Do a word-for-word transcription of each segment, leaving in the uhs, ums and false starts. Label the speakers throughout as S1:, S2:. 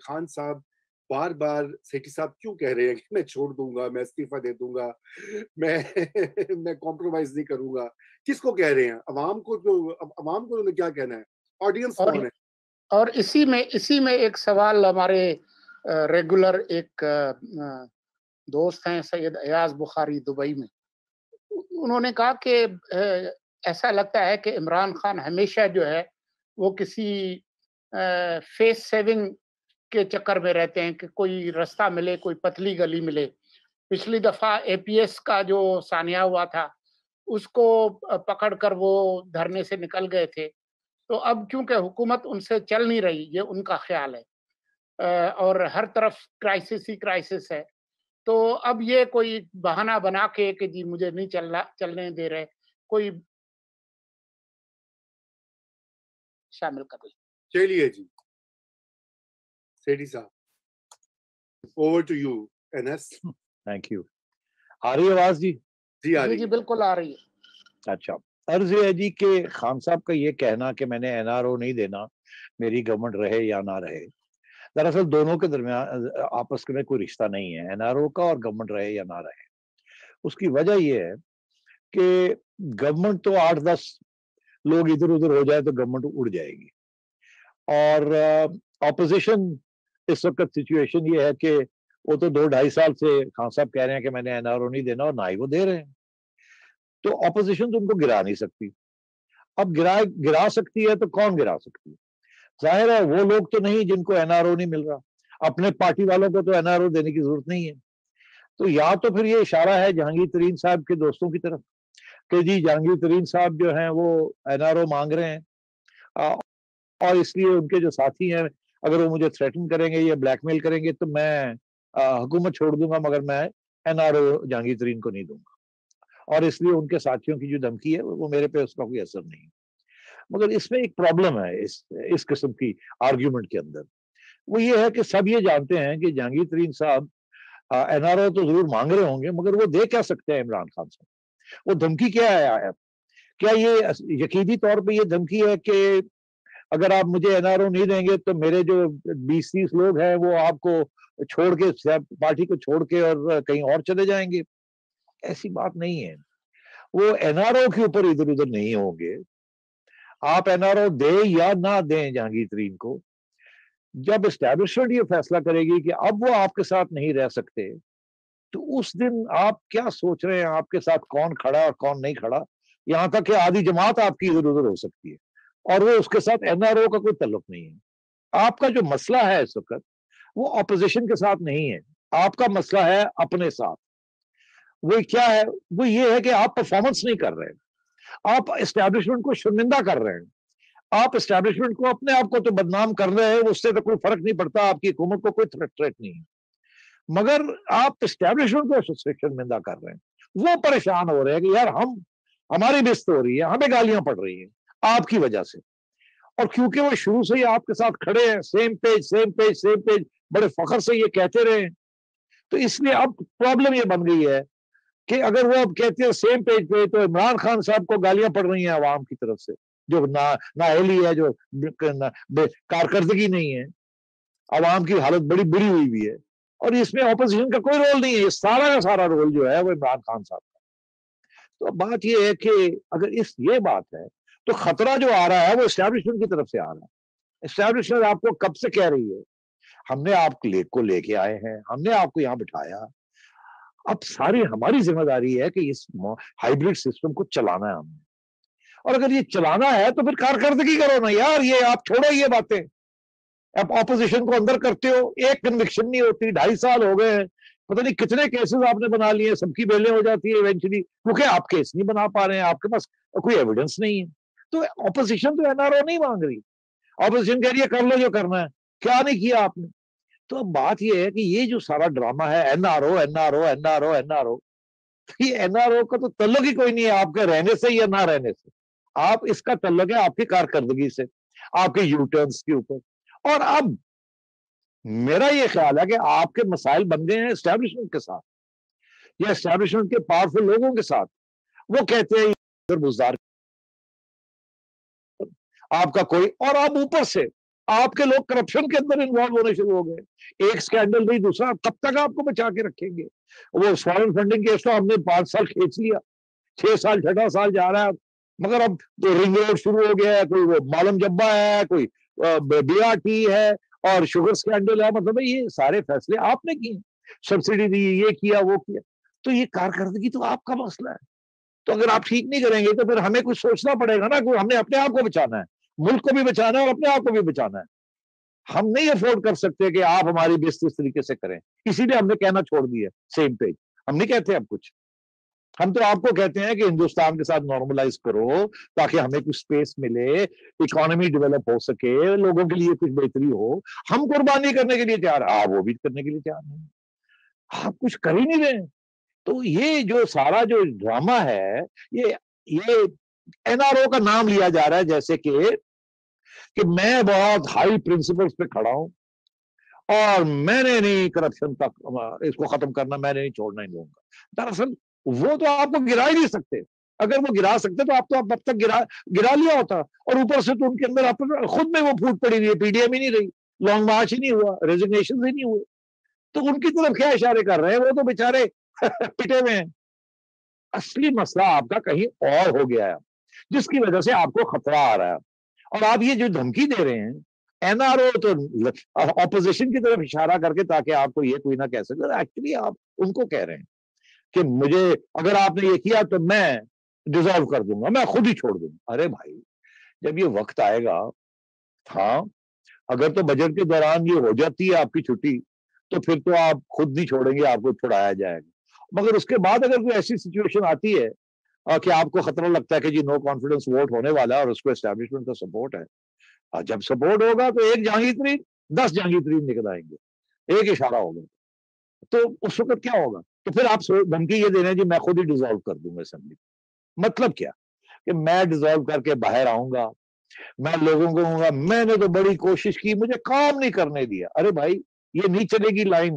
S1: خان صاحب بار بار سیٹھی صاحب کیوں کہہ رہے ہیں کہ میں چھوڑ دوں گا، میں استعفیٰ دے دوں گا، میں میں کمپرومائز نہیں کروں گا؟ کس کو کہہ رہے ہیں؟ عوام کو؟ جو عوام کو انہوں نے کیا کہنا ہے؟ آڈینس
S2: اور
S1: کون ہے؟
S2: اور اسی میں اسی میں ایک سوال ہمارے ریگولر ایک دوست ہیں سید ایاز بخاری دبئی میں، انہوں نے کہا کہ ایسا لگتا ہے کہ عمران خان ہمیشہ جو ہے وہ کسی فیس سیونگ کے چکر میں رہتے ہیں کہ کوئی رستہ ملے، کوئی پتلی گلی ملے۔ پچھلی دفعہ اے پی ایس کا جو سانحہ ہوا تھا اس کو پکڑ کر وہ دھرنے سے نکل گئے تھے، تو اب کیونکہ حکومت ان سے چل نہیں رہی، یہ ان کا خیال ہے، اور ہر طرف کرائسس ہی کرائسس ہے، تو اب یہ کوئی بہانہ بنا کے کہ جی مجھے نہیں چلنا چلنے دے رہے، کوئی شامل کر لیں۔
S1: چلیے جی سیٹھی صاحب، اوور ٹو یو انس۔
S3: Thank you. آ رہی آواز جی؟
S1: جی آ
S2: جی
S1: رہی
S2: جی
S1: ہے،
S2: بالکل آ رہی ہے۔
S3: اچھا، عرض یہ ہے جی کہ خان صاحب کا یہ کہنا کہ میں نے این آر او نہیں دینا، میری گورنمنٹ رہے یا نہ رہے، دراصل دونوں کے درمیان آپس میں کوئی رشتہ نہیں ہے، این آر او کا اور گورنمنٹ رہے یا نہ رہے۔ اس کی وجہ یہ ہے کہ گورنمنٹ تو آٹھ دس لوگ ادھر ادھر ہو جائے تو گورنمنٹ اڑ جائے گی، اور اپوزیشن اس وقت سچویشن یہ ہے کہ وہ تو دو ڈھائی سال سے خان صاحب کہہ رہے ہیں کہ میں نے این آر او نہیں دینا، اور نہ ہی وہ دے رہے ہیں، تو اپوزیشن تو ان کو گرا نہیں سکتی۔ اب گرا گرا سکتی ہے تو کون گرا سکتی ہے؟ ظاہر ہے وہ لوگ تو نہیں جن کو این آر او نہیں مل رہا، اپنے پارٹی والوں کو تو این آر او دینے کی ضرورت نہیں ہے، تو یا تو پھر یہ اشارہ ہے جہانگیر ترین صاحب کے دوستوں کی طرف کہ جی جہانگیر ترین صاحب جو ہیں وہ این آر او مانگ رہے ہیں، اور اس لیے ان کے جو ساتھی ہیں اگر وہ مجھے تھریٹن کریں گے یا بلیک میل کریں گے تو میں حکومت چھوڑ دوں گا، مگر میں N R O Jahangir Tareen کو نہیں دوں گا، اور اس لیے ان کے ساتھیوں کی جو دھمکی ہے وہ میرے پہ اس کا کوئی اثر نہیں۔ مگر اس میں ایک پرابلم ہے اس اس قسم کی آرگیومنٹ کے اندر، وہ یہ ہے کہ سب یہ جانتے ہیں کہ جہانگیر ترین صاحب این آر او تو ضرور مانگ رہے ہوں گے، مگر وہ دے کیا سکتے ہیں عمران خان صاحب؟ وہ دھمکی کیا ہے؟ کیا یہ یقینی طور پہ یہ دھمکی ہے کہ اگر آپ مجھے این آر او نہیں دیں گے تو میرے جو بیس تیس لوگ ہیں وہ آپ کو چھوڑ کے، پارٹی کو چھوڑ کے اور کہیں اور چلے جائیں گے؟ ایسی بات نہیں ہے، وہ این آر او کے اوپر ادھر ادھر نہیں ہوں گے۔ آپ این آر او دیں یا نہ دیں جہانگیر ترین کو، جب اسٹیبلشمنٹ یہ فیصلہ کرے گی کہ اب وہ آپ کے ساتھ نہیں رہ سکتے، تو اس دن آپ کیا سوچ رہے ہیں آپ کے ساتھ کون کھڑا اور کون نہیں کھڑا؟ یہاں تک کہ آدھی جماعت آپ کی ادھر ادھر ہو سکتی ہے، اور وہ اس کے ساتھ این آر او کا کوئی تعلق نہیں ہے۔ آپ کا جو مسئلہ ہے اس وقت وہ اپوزیشن کے ساتھ نہیں ہے، آپ کا مسئلہ ہے اپنے ساتھ۔ وہ کیا ہے؟ وہ یہ ہے کہ آپ پرفارمنس نہیں کر رہے، آپ اسٹیبلشمنٹ کو شرمندہ کر رہے ہیں، آپ اسٹیبلشمنٹ کو اپنے آپ کو تو بدنام کر رہے ہیں، اس سے تو کوئی فرق نہیں پڑتا، آپ کی حکومت کو کوئی تھریٹ تھریٹ نہیں ہے، مگر آپ اسٹیبلشمنٹ کو شرمندہ کر رہے ہیں۔ وہ پریشان ہو رہے ہیں کہ یار ہم ہماری بست ہو رہی ہے، ہمیں گالیاں پڑ رہی ہیں آپ کی وجہ سے، اور کیونکہ وہ شروع سے ہی آپ کے ساتھ کھڑے ہیں، same page same page same page, بڑے فخر سے یہ کہتے رہے ہیں، تو اس لیے اب پرابلم یہ بن گئی ہے کہ اگر وہ اب کہتے ہیں سیم پیج پہ، تو عمران خان صاحب کو گالیاں پڑ رہی ہیں عوام کی طرف سے، جو نااہلی ہے، جو کارکردگی نہیں ہے، عوام کی حالت بڑی بری ہوئی بھی ہے، اور اس میں اپوزیشن کا کوئی رول نہیں ہے، یہ سارا کا سارا رول جو ہے وہ عمران خان صاحب کا۔ تو بات یہ ہے کہ اگر اس یہ بات ہے تو خطرہ جو آ رہا ہے وہ اسٹیبلشمنٹ کی طرف سے آ رہا ہے۔ اسٹیبلشمنٹ آپ کو کب سے کہہ رہی ہے ہم نے آپ کو لے کے آئے ہیں، ہم نے آپ کو یہاں بٹھایا، اب ساری ہماری ذمہ داری ہے کہ اس ہائیبرڈ سسٹم کو چلانا ہے ہم نے، اور اگر یہ چلانا ہے تو پھر کارکردگی کرو نا یار، یہ آپ چھوڑو یہ باتیں، آپ اپوزیشن کو اندر کرتے ہو، ایک کنوکشن نہیں ہوتی، ڈھائی سال ہو گئے ہیں، پتہ نہیں کتنے کیسز آپ نے بنا لیے، سب کی بیلیں ہو جاتی ہے ایونچولی، کیونکہ آپ کیس نہیں بنا پا رہے ہیں، آپ کے پاس کوئی ایویڈنس نہیں ہے۔ تو اپوزیشن تو این آر او نہیں مانگ رہی، اپوزیشن کہہ رہی ہے کر لو جو کرنا ہے، کیا نہیں کیا آپ نے؟ تو اب بات یہ ہے کہ یہ جو سارا ڈرامہ ہے N R O N R O N R O N R O, یہ این آر او کا تو تعلق ہی کوئی نہیں ہے آپ کے رہنے سے یا نہ رہنے سے، آپ اس کا تعلق ہے آپ کی کارکردگی سے، آپ کے یو ٹرنس کے اوپر۔ اور اب میرا یہ خیال ہے کہ آپ کے مسائل بن گئے ہیں اسٹیبلشمنٹ کے ساتھ یا اسٹیبلشمنٹ کے پاورفل لوگوں کے ساتھ، وہ کہتے ہیں ادھر بزدار آپ کا کوئی، اور آپ اوپر سے آپ کے لوگ کرپشن کے اندر انوالو ہونے شروع ہو گئے، ایک سکینڈل نہیں دوسرا، کب تک آپ کو بچا کے رکھیں گے؟ وہ فارن فنڈنگ کیس تو ہم نے پانچ سال کھینچ لیا، چھ سال چھٹا سال جا رہا ہے، مگر اب تو رنگ روڈ شروع ہو گیا ہے، کوئی وہ معلوم جبا ہے، کوئی بی آر ٹی ہے اور شوگر سکینڈل ہے، مطلب یہ سارے فیصلے آپ نے کیے، سبسڈی دی، یہ کیا وہ کیا، تو یہ کارکردگی تو آپ کا مسئلہ ہے۔ تو اگر آپ ٹھیک نہیں کریں گے تو پھر ہمیں کچھ سوچنا پڑے گا نا، کہ ہم نے اپنے آپ کو بچانا ہے، ملک کو بھی بچانا ہے اور اپنے آپ کو بھی بچانا ہے۔ ہم نہیں افورڈ کر سکتے کہ آپ ہماری بےعزتی اس طریقے سے کریں، اسی لیے ہم نے کہنا چھوڑ دیا سیم پیج، ہم نہیں کہتے اب کچھ، ہم تو آپ کو کہتے ہیں کہ ہندوستان کے ساتھ نارملائز کرو تاکہ ہمیں کچھ سپیس ملے، اکانومی ڈیولپ ہو سکے، لوگوں کے لیے کچھ بہتری ہو، ہم قربانی کرنے کے لیے تیار، آپ وہ بھی کرنے کے لیے تیار نہیں، آپ کچھ کر ہی نہیں رہے۔ تو یہ جو سارا جو ڈرامہ ہے، یہ یہ این آر او کا نام لیا جا رہا ہے جیسے کہ کہ میں بہت ہائی پرنسپلز پہ کھڑا ہوں اور میں نے نہیں کرپشن تک اس کو ختم کرنا، میں نے نہیں چھوڑنا ہی دوں گا۔ دراصل وہ تو آپ کو گرا ہی نہیں سکتے، اگر وہ گرا سکتے تو آپ تو اب تک گرا گرا لیا ہوتا، اور اوپر سے تو ان کے اندر آپ خود میں وہ پھوٹ پڑی ہوئی ہے، پی ڈی ایم ہی نہیں رہی، لانگ مارچ ہی نہیں ہوا، ریزگنیشن ہی نہیں ہوئے، تو ان کی طرف کیا اشارے کر رہے ہیں؟ وہ تو بیچارے پٹے ہوئے ہیں۔ اصلی مسئلہ آپ کا کہیں اور ہو گیا ہے جس کی وجہ سے آپ کو خطرہ آ رہا ہے، اور آپ یہ جو دھمکی دے رہے ہیں این آر او تو اپوزیشن کی طرف اشارہ کر کے تاکہ آپ کو یہ کوئی نہ کہہ سکے، ایکچولی آپ ان کو کہہ رہے ہیں کہ مجھے اگر آپ نے یہ کیا تو میں ڈیزالو کر دوں گا، میں خود ہی چھوڑ دوں گا۔ ارے بھائی جب یہ وقت آئے گا، ہاں اگر تو بجٹ کے دوران یہ ہو جاتی ہے آپ کی چھٹی تو پھر تو آپ خود نہیں چھوڑیں گے، آپ کو چھڑایا جائے گا، مگر اس کے بعد اگر کوئی ایسی سچویشن آتی ہے کہ آپ کو خطرہ لگتا ہے کہ جی نو کانفیڈنس ووٹ ہونے والا ہے اور اس کو اسٹیبلشمنٹ کا سپورٹ ہے، اور جب سپورٹ ہوگا تو ایک جہانگیر ترین دس جہانگیر ترین نکل آئیں گے، ایک اشارہ ہوگا، تو اس وقت کیا ہوگا؟ تو پھر آپ دھمکی یہ دے رہے ہیں جی میں خود ہی ڈیزالو کر دوں گا اسمبلی۔ مطلب کیا کہ میں ڈیزالو کر کے باہر آؤں گا، میں لوگوں کو کہوں گا میں نے تو بڑی کوشش کی، مجھے کام نہیں کرنے دیا۔ ارے بھائی یہ نہیں چلے گی لائن،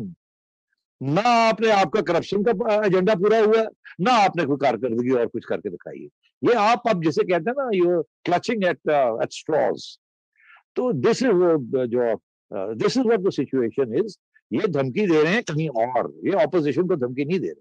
S3: نہ آپ نے آپ کا کرپشن کا ایجنڈا پورا ہوا ہے، نہ آپ نے کوئی کارکردگی اور کچھ کر کے دکھائی ہے، یہ آپ اب جسے کہتے ہیں نا you clutching at at straws, تو دس از جو دس is what the situation is, یہ دھمکی دے رہے ہیں کہیں اور، یہ اپوزیشن کو دھمکی نہیں دے رہے۔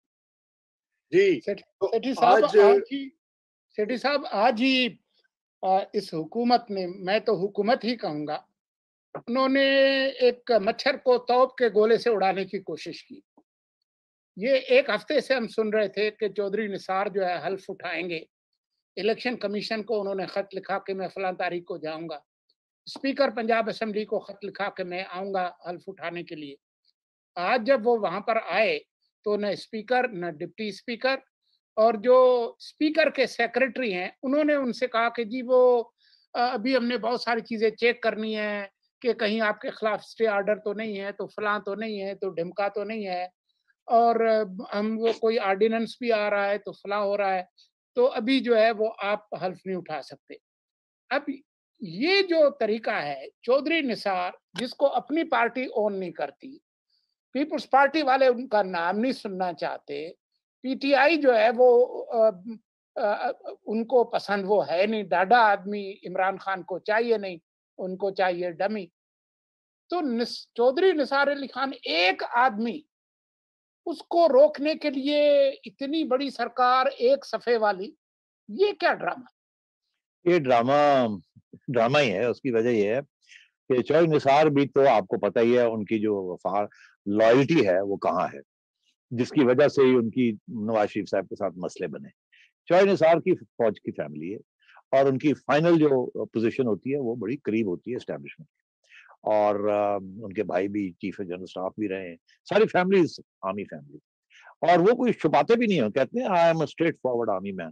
S1: جی
S2: سیٹھی صاحب آج ہی سیٹھی صاحب آج ہی اس حکومت نے، میں تو حکومت ہی کہوں گا، انہوں نے ایک مچھر کو توپ کے گولے سے اڑانے کی کوشش کی۔ یہ ایک ہفتے سے ہم سن رہے تھے کہ چودھری نثار جو ہے حلف اٹھائیں گے، الیکشن کمیشن کو انہوں نے خط لکھا کہ میں فلاں تاریخ کو جاؤں گا، اسپیکر پنجاب اسمبلی کو خط لکھا کہ میں آؤں گا حلف اٹھانے کے لیے۔ آج جب وہ وہاں پر آئے تو نہ اسپیکر نہ ڈپٹی اسپیکر اور جو اسپیکر کے سیکرٹری ہیں انہوں نے ان سے کہا کہ جی وہ ابھی ہم نے بہت ساری چیزیں چیک کرنی ہے کہ کہیں آپ کے خلاف اسٹے آرڈر تو نہیں ہے، تو فلاں تو نہیں ہے، تو ڈھمکا تو نہیں ہے، اور ہم وہ کوئی آرڈیننس بھی آ رہا ہے تو فلاں ہو رہا ہے، تو ابھی جو ہے وہ آپ حلف نہیں اٹھا سکتے۔ اب یہ جو طریقہ ہے چودھری نثار جس کو اپنی پارٹی اون نہیں کرتی، پیپلز پارٹی والے ان کا نام نہیں سننا چاہتے، پی ٹی آئی جو ہے وہ آ, آ, ان کو پسند وہ ہے نہیں، ڈاڈا آدمی عمران خان کو چاہیے نہیں، ان کو چاہیے ڈمی، تو چودھری نثار علی خان ایک آدمی اس کو روکنے کے لیے اتنی بڑی سرکار ایک صفحے والی، یہ کیا ڈرامہ؟
S3: یہ ڈرامہ ڈرامہ ہی ہے۔ اس کی وجہ یہ ہے کہ چودھری نثار بھی تو آپ کو پتہ ہی ہے ان کی جو وفا لائلٹی ہے وہ کہاں ہے، جس کی وجہ سے ہی ان کی نواز شریف صاحب کے ساتھ مسئلے بنے۔ چودھری نثار کی فوج کی فیملی ہے اور ان کی فائنل جو پوزیشن ہوتی ہے وہ بڑی قریب ہوتی ہے اسٹیبلشمنٹ، اور ان کے بھائی بھی چیف جنرل اسٹاف بھی رہے ہیں، ساری فیملیز آرمی فیملی، اور وہ کوئی چھپاتے بھی نہیں ہیں، کہتے ہیں I am a straight forward army man.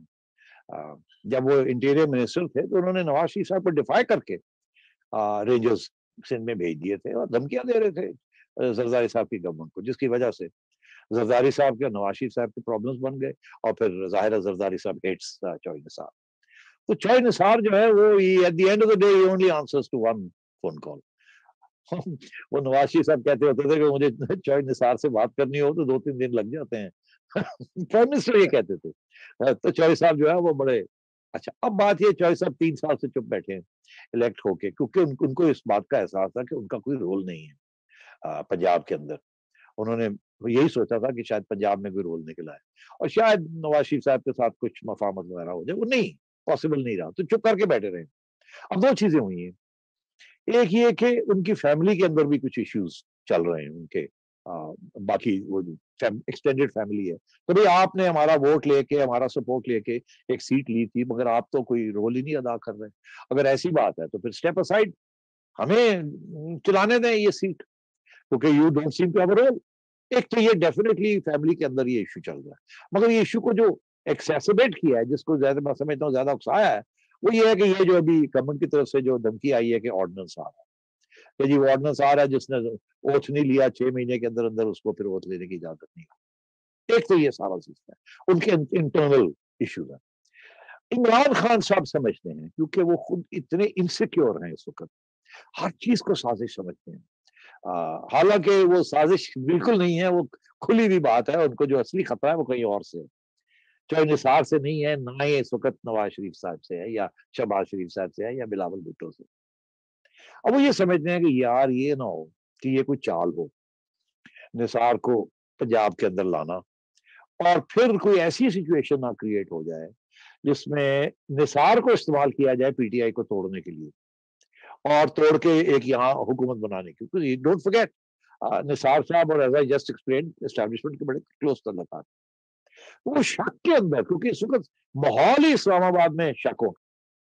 S3: جب وہ انٹیریئر منسٹر تھے تو انہوں نے نواز شریف صاحب کو ڈیفائی کر کے رینجرز سندھ میں بھیج دیے تھے اور دھمکیاں دے رہے تھے زرداری صاحب کی گورنمنٹ کو، جس کی وجہ سے زرداری صاحب کے نواز شریف صاحب کے پرابلمز بن گئے، اور پھر ظاہر زرداری صاحب ہیٹس چودھری نثار۔ تو چودھری نثار جو ہے وہ at the end of the day ہی only answers to one phone call. وہ نواز شریف صاحب کہتے ہوتے تھے کہ مجھے چودھری نثار سے بات کرنی ہو تو دو تین دن لگ جاتے ہیں، پرائم منسٹر یہ کہتے تھے۔ تو چودھری صاحب جو ہے وہ بڑے اچھا اب بات یہ چوہدری صاحب تین سال سے چپ بیٹھے ہیں الیکٹ ہو کے، کیونکہ ان, ان کو اس بات کا احساس تھا کہ ان کا کوئی رول نہیں ہے پنجاب کے اندر. انہوں نے یہی سوچا تھا کہ شاید پنجاب میں کوئی رول نکل آئے اور شاید نواز شریف صاحب کے ساتھ کچھ مفاہمت وغیرہ ہو جائے، وہ نہیں پاسبل نہیں رہا، تو چپ کر کے بیٹھے رہے. اب دو چیزیں ہوئی ہیں، ایک یہ کہ ان کی فیملی کے اندر بھی کچھ ایشوز چل رہے ہیں ان کے، باقی وہ ایکسٹینڈیڈ فیملی ہے، تو بھائی آپ نے ہمارا ووٹ لے کے ہمارا سپورٹ لے کے ایک سیٹ لی تھی مگر آپ تو کوئی رول ہی نہیں ادا کر رہے. اگر ایسی بات ہے تو پھر اسٹیپ اسائڈ، ہمیں چلانے دیں یہ سیٹ، کیونکہ you don't seem to have a role. ایک تو یہ ڈیفینیٹلی فیملی کے اندر یہ ایشو چل رہا ہے، مگر یہ ایشو کو جو ایکسیسبیٹ کیا ہے، جس کو زیادہ میں سمجھتا ہوں زیادہ اکسایا ہے، وہ یہ ہے کہ یہ جو ابھی گورنمنٹ کی طرف سے جو دھمکی آئی ہے کہ آرڈیننس آ رہا ہے، کہ جی وہ آرڈیننس آ رہا ہے جس نے اوتھ نہیں لیا چھ مہینے کے اندر اندر اس کو پھر اوتھ لینے کی اجازت نہیں ہے. ایک تو یہ سارا سسٹم ہے، ان کے انٹرنل ایشوز ہیں. عمران خان صاحب سمجھتے ہیں کیونکہ وہ خود اتنے انسیکیور ہیں اس وقت، ہر چیز کو سازش سمجھتے ہیں، حالانکہ وہ سازش بالکل نہیں ہے، وہ کھلی ہوئی بات ہے. ان کو جو اصلی خطرہ ہے وہ کہیں اور سے ہے، چاہے نثار سے نہیں ہے، نہ ہی اس وقت نواز شریف صاحب سے ہے یا شہباز شریف صاحب سے ہے یا بلاول بھٹو سے. اب وہ یہ سمجھتے ہیں کہ یار یہ نہ ہو کہ یہ کوئی چال ہو نثار کو پنجاب کے اندر لانا، اور پھر کوئی ایسی سچویشن نہ کریٹ ہو جائے جس میں نثار کو استعمال کیا جائے پی ٹی آئی کو توڑنے کے لیے اور توڑ کے ایک یہاں حکومت بنانے کی. کیونکہ ڈونٹ فرگیٹ نثار صاحب اور as I just explain establishment کے بڑے کلوز تعلقات، وہ شک کے اندر، کیونکہ اس وقت ماحول ہی اسلام آباد میں شک ہو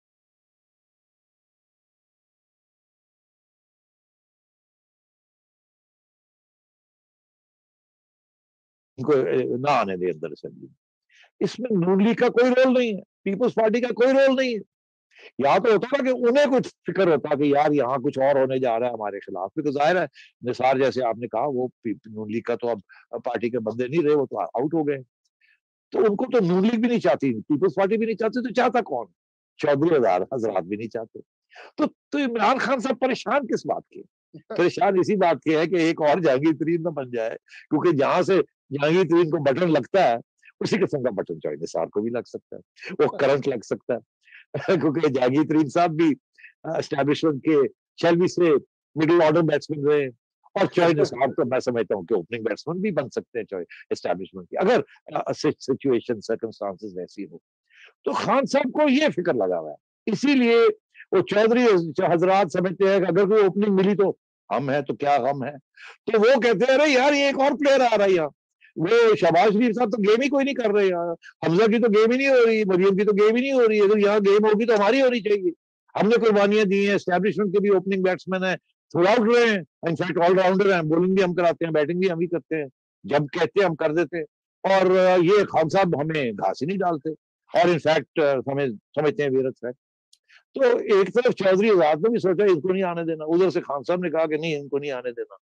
S3: ان کو نہ آنے دے اندر اسمبلی میں. اس میں نون لیگ کا کوئی رول نہیں ہے، پیپلز پارٹی کا کوئی رول نہیں ہے. یا تو ہوتا ہے کہ انہیں کچھ فکر ہوتا کہ یار یہاں کچھ اور ہونے جا رہا ہے ہمارے خلاف، کیونکہ ظاہر ہے نثار جیسے آپ نے کہا وہ نون لیگ کا تو اب پارٹی کے بندے نہیں رہے، وہ تو آؤٹ ہو گئے. تو ان کو تو نون لیگ بھی نہیں چاہتی، پیپلز پارٹی بھی نہیں چاہتی، تو چاہتا کون؟ چودھری ہزار حضرات بھی نہیں چاہتے. تو تو عمران خان صاحب پریشان کس بات کے؟ پریشان اسی بات کے ہے کہ ایک اور جہانگیر ترین نہ بن جائے، کیونکہ جہاں سے جہانگیر ترین کو بٹن لگتا ہے اسی قسم کا بٹن چوہدری نثار کو بھی لگ سکتا ہے، وہ کرنٹ لگ سکتا ہے. کیونکہ جہانگیر ترین صاحب بھی اسٹیبلشمنٹ کے شیلوی سے مڈل آرڈر بیٹسمین رہے، اور چوہدری نثار تو میں سمجھتا ہوں کہ اوپننگ بیٹسمین بھی بن سکتے ہیں اسٹیبلشمنٹ کی، اگر سچویشن سرکمسٹانسز ویسی ہو. تو خان صاحب کو یہ فکر لگا ہوا ہے، اسی لیے وہ چودھری حضرات سمجھتے ہیں کہ اگر کوئی اوپننگ ملی تو ہم ہیں تو کیا غم ہے. تو وہ کہتے ہیں ارے یار یہ ایک اور پلیئر آ رہا ہے یہاں، وہ شہباز شریف صاحب تو گیم ہی کوئی نہیں کر رہے یار، حمزہ کی تو گیم ہی نہیں ہو رہی، مریم کی تو گیم ہی نہیں ہو رہی، اگر یہاں گیم ہوگی تو ہماری ہونی چاہیے. ہم نے قربانیاں دی ہیں، اسٹیبلشمنٹ کے بھی اوپننگ بیٹسمین ہیں، تھرو آؤٹ رہے ہیں، انفیکٹ آل راؤنڈر ہیں، بولنگ بھی ہم کراتے ہیں، بیٹنگ بھی ہم ہی کرتے ہیں، جب کہتے ہیں ہم کر دیتے ہیں. اور یہ خان صاحب ہمیں گھاس ہی نہیں ڈالتے، اور انفیکٹ ہمیں سمجھتے ہیں ویرت ہے. تو ایک طرف چودھری آزاد نے بھی سوچا ان کو نہیں آنے دینا، ادھر سے خان صاحب نے کہا کہ نہیں ان کو نہیں آنے دینا.